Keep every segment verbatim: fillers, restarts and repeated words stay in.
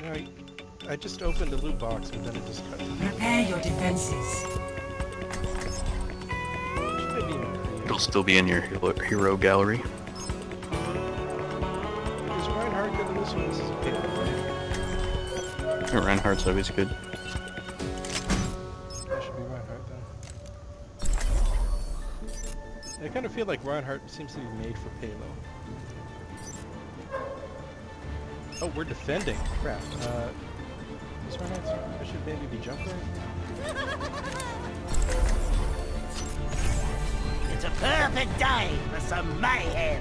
I, I just opened a loot box, but then it just cut. Prepare your defenses. It'll still be in your hero, hero gallery. Is Reinhardt good in this one? This is a paper. Yeah, Reinhardt's always good. That should be Reinhardt then. I kind of feel like Reinhardt seems to be made for Halo. Oh, we're defending. Crap. Uh, is Reinhardt? I should maybe be jumping. It's a perfect day for some mayhem.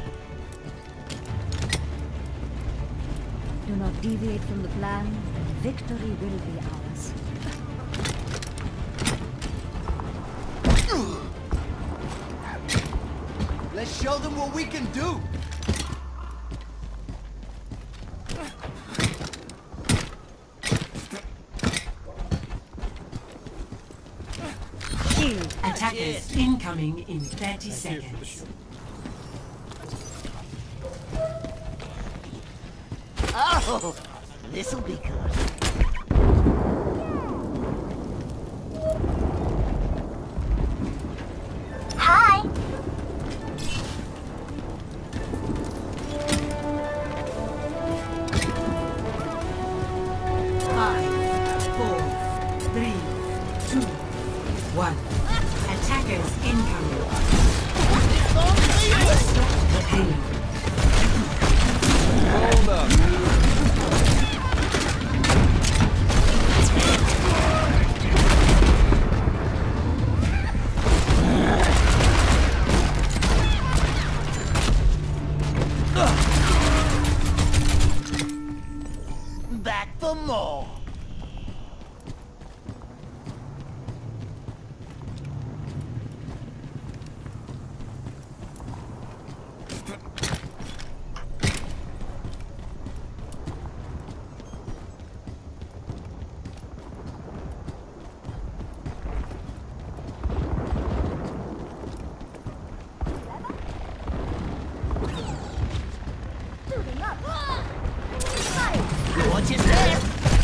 Do not deviate from the plan, and victory will be ours. Let's show them what we can do. Attackers incoming in thirty seconds. Oh, this'll be good. Hi! Five, four, three, two, one. Attackers incoming. Stop the pain. Hold up. Back for more. Watch your step.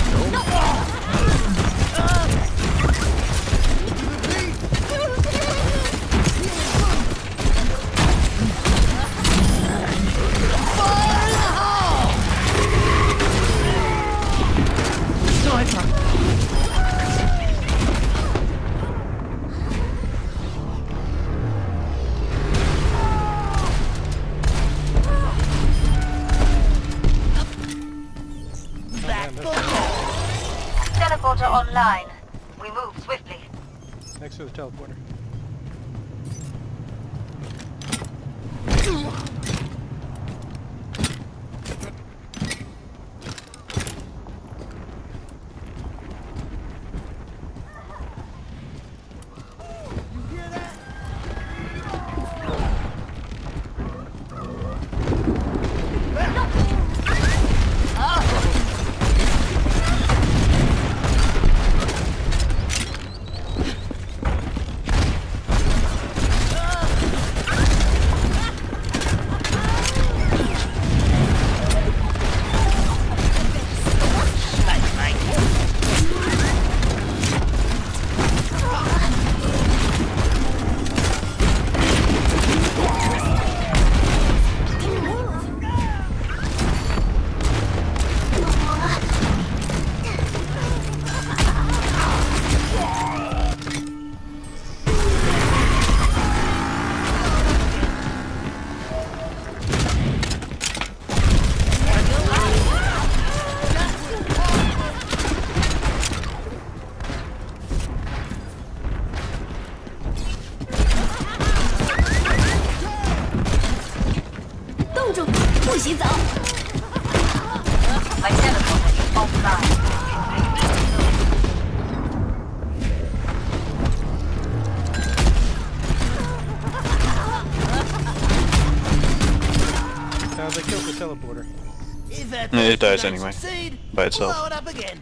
Teleporter online. We move swiftly. Next to the teleporter. My teleporter is offline. Now they killed the teleporter. If that Yeah, it dies don't anyway, succeed, by itself. blow it up again.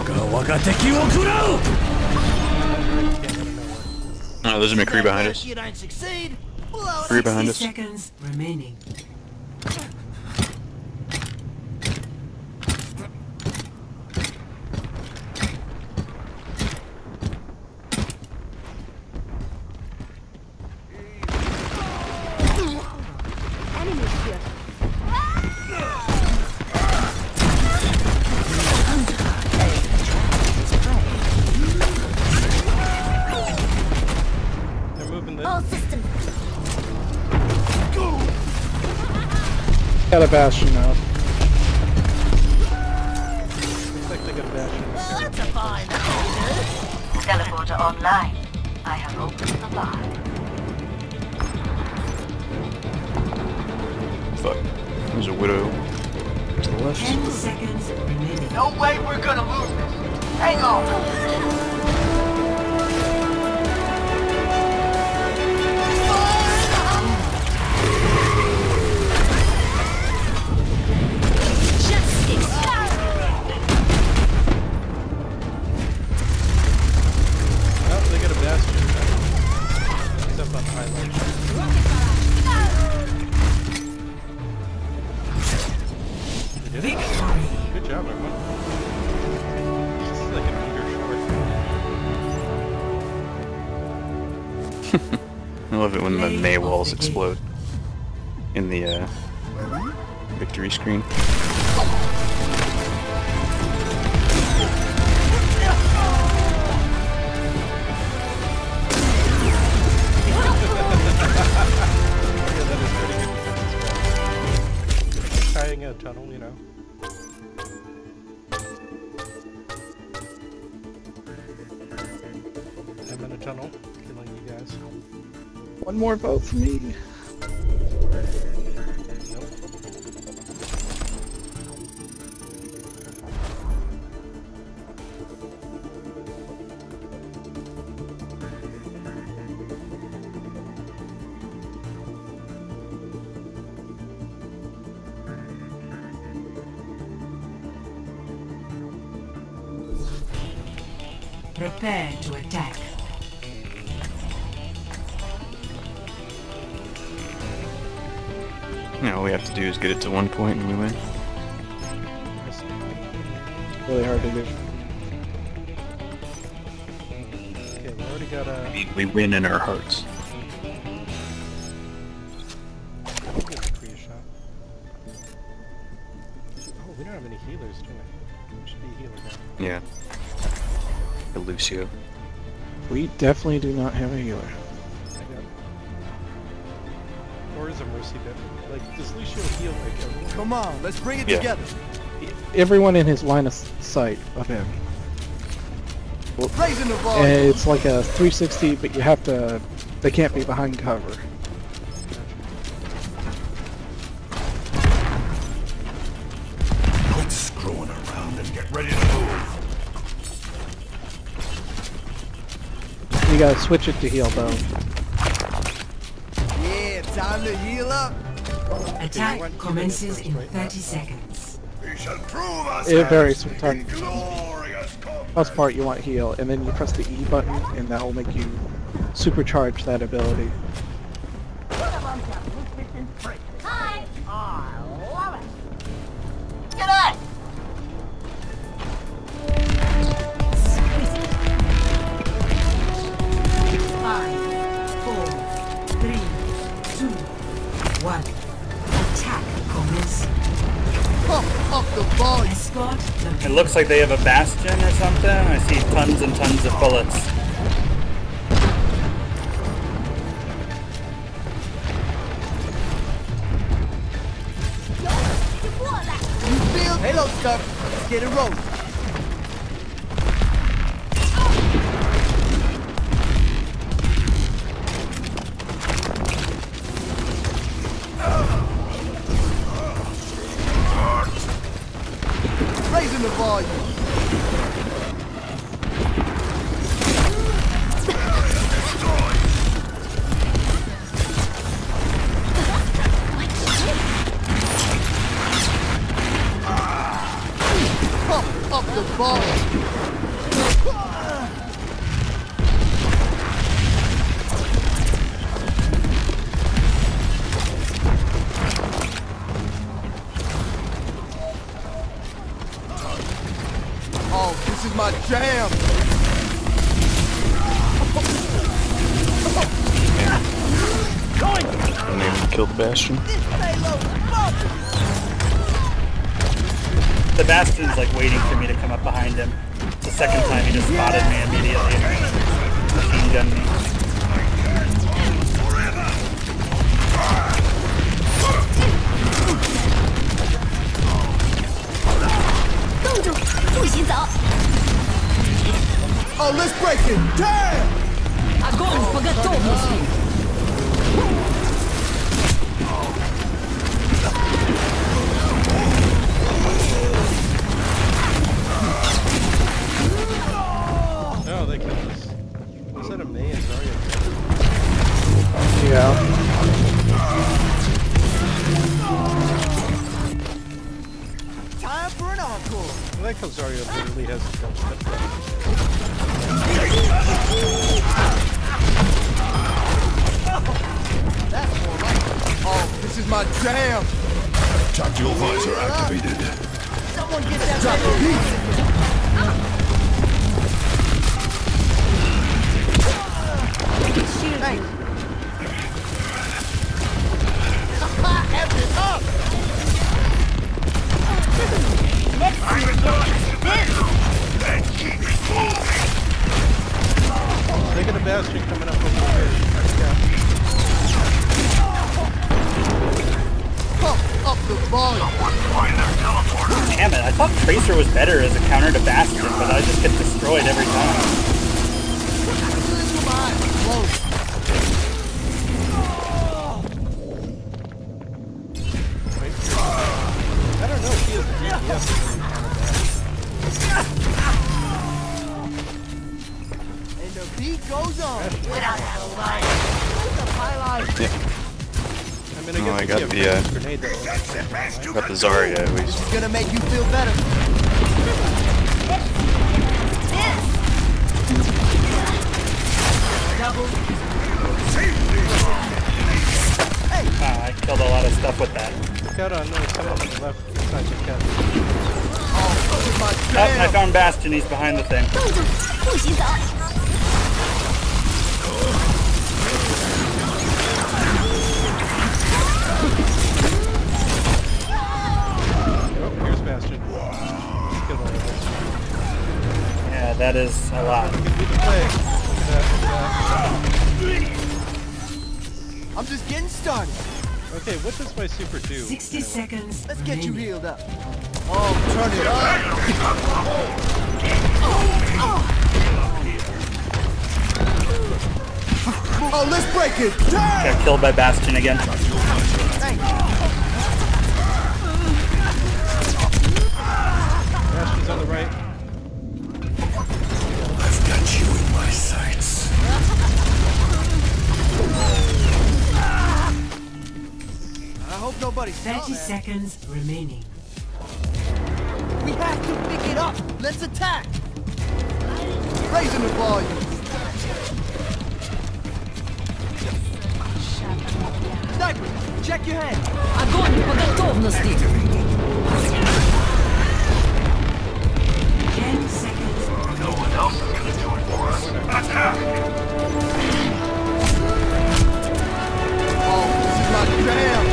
Oh, there's a McCree behind us. You don't succeed. Three behind us. seconds remaining. Enemies here. They're moving this. All systems. Got a bastion now. Looks like they got a bastion. Well, that's a fine. Teleporter online. I have opened the line. Fuck. There's a widow. To the left. Ten seconds remaining. No way we're gonna lose this. Hang on. Oh, they got a bastion. He's up on the high ledge. They did it. Good job, everyone. This is like a meter short. I love it when the May walls explode in the uh, victory screen. Yeah, that is pretty good defense as well. Trying a tunnel, you know. I'm in a tunnel, killing you guys. One more vote for me. Nope. Prepare to attack. Yeah, all we have to do is get it to one point and we win. Really hard to do. Okay, we already got a... We, we win in our hearts. I'll get the Kree shot. Oh, we don't have any healers, do we? We should be a healer now. Yeah. The Lucio. We definitely do not have a healer. I got... Or is a mercy bit? Like, does Lucio heal like everyone? Come on, let's bring it Yeah. together. Everyone in his line of sight of him. Raising the And volume. it's like a three sixty, but you have to... They can't be behind cover. Quit screwing around and get ready to move. You gotta switch it to heal though. Yeah, time to heal up. Attack commences in thirty seconds. We shall prove us. It varies from time. Glorious combat. Most part you want heal, and then you press the E button, and that will make you supercharge that ability. Hi. I love it. G'day. Five, four, three, two, one. Attack commence. Pump up the volume. Escort the It looks like they have a bastion or something. I see tons and tons of bullets. You feel? Halo stuff. Let's get it rolling. Raising the volume. Pump up the volume. Oh, this is my jam! And they killed the Bastion. The Bastion's like waiting for me to come up behind him. It's the second time he just spotted me immediately and machine gunned me. Oh, let's break it! Damn! Огонь по готовности! No, they killed us. Was that a May and Zarya? Yeah. Time for an encore! I like how Zarya literally has a jump step left. That's more like it. Oh, this is my jam! Tactical visor activated. Someone get that drop the beat! Hey! F it up! They got a Bastion coming up over here. Yeah. Pump up the volume! Damn it, I thought Tracer was better as a counter to Bastion, but I just get destroyed every time. Come on, close! I don't know if he has a G P S to really counter And the beat goes on! Without alive. that. I mean, I Oh, guess I if got you have the, uh, a grenade that'll Got the Zarya at least. It's gonna make you feel better. Ah, I killed a lot of stuff with that. Cut on no, someone on the left beside the cat. Oh, this is my Oh, I jam! found Bastion, he's behind the thing. 动作，不洗澡。 Oh, here's Bastion. Kill all of us. Yeah, that is a lot. We can play. Look at that, look at that. I'm just getting started. Okay, what does my super do? sixty anyway? seconds. Let's get you healed up. Oh, turn it up. Oh, let's break it. Damn! Got killed by Bastion again. Thank you. Bastion's on the right. I've got you in my sights. I hope nobody saw thirty that. seconds remaining. We have to pick it up. Let's attack. Raising the volume. Sniper, check your head. Огонь по готовности! Ten seconds. No one else is gonna do it for us. Attack! Oh, this is my jam.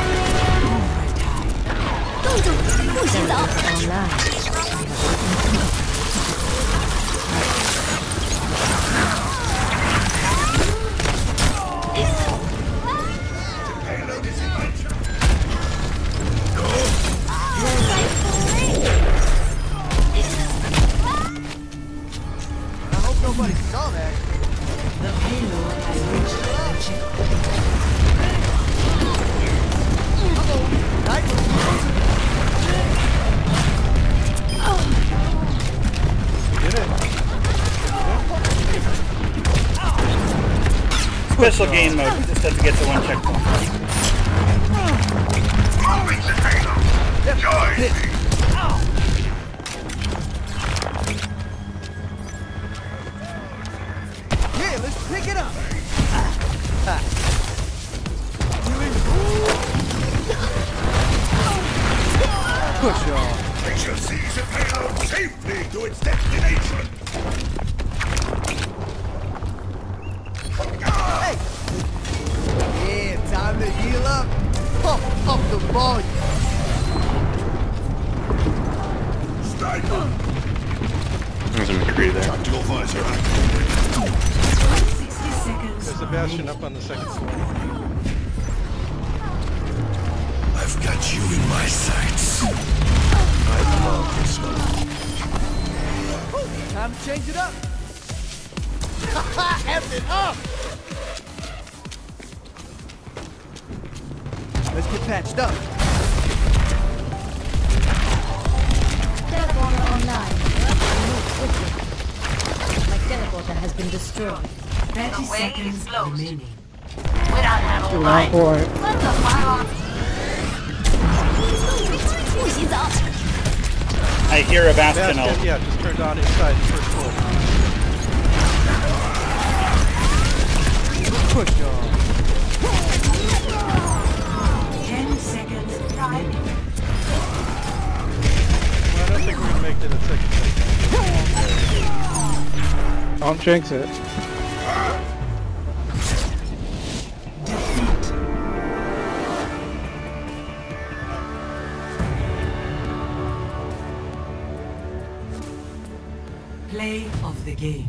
动作，不洗澡。 I hope nobody saw that. The payload has reached the checkpoint. Sniper. Did it? Special game mode, you just have to get to one checkpoint. Moving the payload. Join me. Assassination! Hey! Yeah, time to heal up. Pump up the volume. Sniper! There's a McCree there. Tactical visor activated. sixty seconds. There's a Bastion up on the second floor. I've got you in my sights. I love this one. Time to change it up. Haha, F it up. Let's get patched up. Teleporter online. Move quickly. My teleporter has been destroyed. thirty seconds remaining. Without ammo Not line. for it. Let the fire. I hear a Bastion Bastion, ult. yeah, just turned on inside the first floor. Push on. Ten seconds remaining. Well, I don't think we're gonna make it a second. Don't jinx it. Play of the game.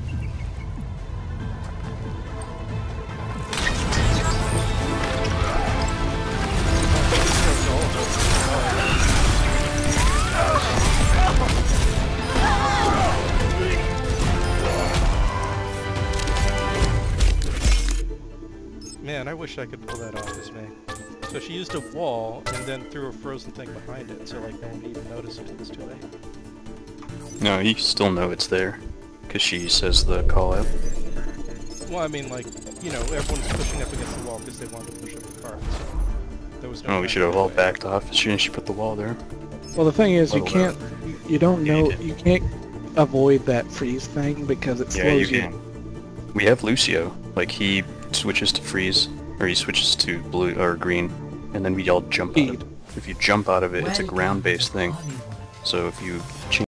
Man, I wish I could pull that off as me. So she used a wall and then threw a frozen thing behind it, so like no one even noticed it was too late. No, you still know it's there. Because she says the call out. Well, I mean, like, you know, everyone's pushing up against the wall because they wanted to push up the cart, so there was no Oh, we time should have to all do backed off as soon as she put the wall there. Well, the thing is, you Well, can't, you, you don't yeah, you know, did. you can't avoid that freeze thing because it Yeah, you slows you. can. We have Lucio. Like, he switches to freeze, or he switches to blue or green, and then we all jump out of Speed. it. If you jump out of it, it's a Welcome ground-based to thing. Hollywood. So if you change